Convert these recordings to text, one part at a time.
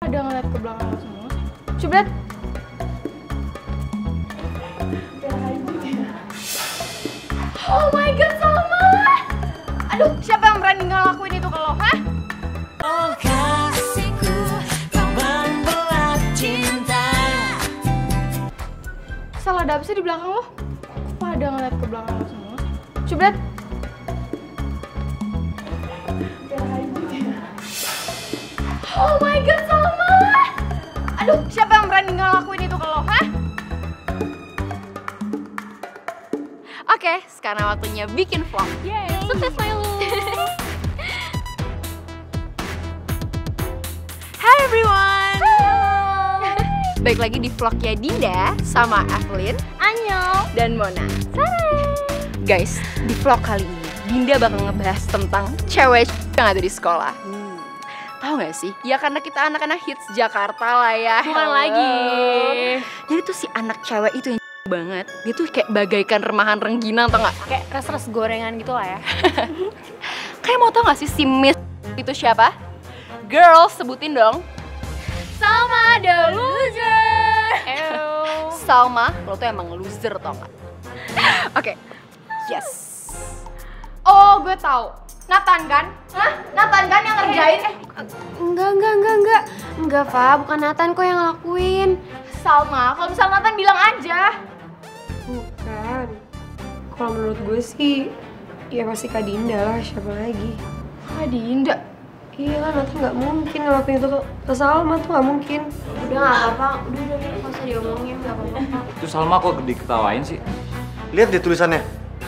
Pada ngeliat ke belakang lo semua. Coba liat. Oh my god, Salma! Aduh, siapa yang berani ngelakuin itu ke lo, hah? Oh kasihku, kau membuat cinta. Salah ada apa sih di belakang lo? Pada ngeliat ke belakang lo semua. Coba liat. Oh my god, Salma! Aduh, siapa yang berani ngelakuin itu ke lo, hah? Oke, sekarang waktunya bikin vlog. Yeay! Sukses, Mailu! Hai everyone! Balik lagi di vlognya Dinda sama Evelyn, Anyol, dan Mona. Guys, di vlog kali ini Dinda bakal ngebahas tentang cewek yang ada di sekolah. Tahu gak sih? Ya karena kita anak-anak hits Jakarta lah ya. Bukan lagi. Jadi tuh si anak cewek itu yang banget. Dia tuh kayak bagaikan remahan rengginang, tau gak? Kayak res-res gorengan gitu lah ya. Kayak mau tau gak sih si Miss itu siapa? Girls, sebutin dong. Salma the loser. Salma, lo tuh emang loser tau gak? Oke, yes. Oh, gue tahu. Nathan kan? Hah? Nathan kan yang ngerjain? Enggak, Fa. Bukan Nathan kok yang ngelakuin. Salma, kalau misal Nathan bilang aja. Bukan. Kalau menurut gue sih, ya pasti Kak Dinda lah, siapa lagi? Kak Dinda? Iya lah, Nathan nggak mungkin ngelakuin itu ke Salma tuh nggak mungkin. Udah nggak apa-apa. Udah nggak usah diomongin, nggak apa-apa. Itu Salma kok diketawain sih? Lihat deh tulisannya.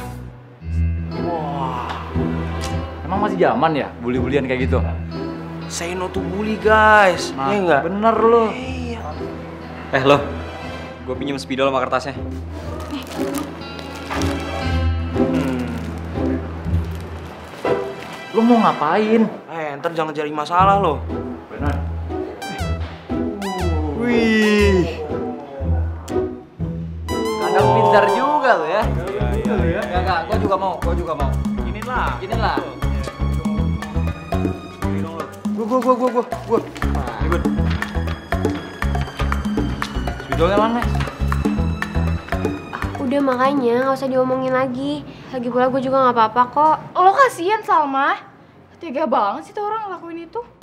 Wah, emang masih zaman ya bully-bulian kayak gitu? Say no to bully, guys. Nah, Iya nggak? bener lo. Iya. Lo, gue pinjem spidol sama kertasnya. Lo mau ngapain? Ntar jangan cari masalah lo. Bener. Wih. Anak pintar juga lo ya. Iya. Enggak, gue juga mau. Gini lah. Gue. Ribut. Spidolnya mana? Udah makanya nggak usah diomongin lagi. Lagi pula gue juga nggak apa-apa kok. Lo kasihan Salma. Tega banget sih tuh orang ngelakuin itu.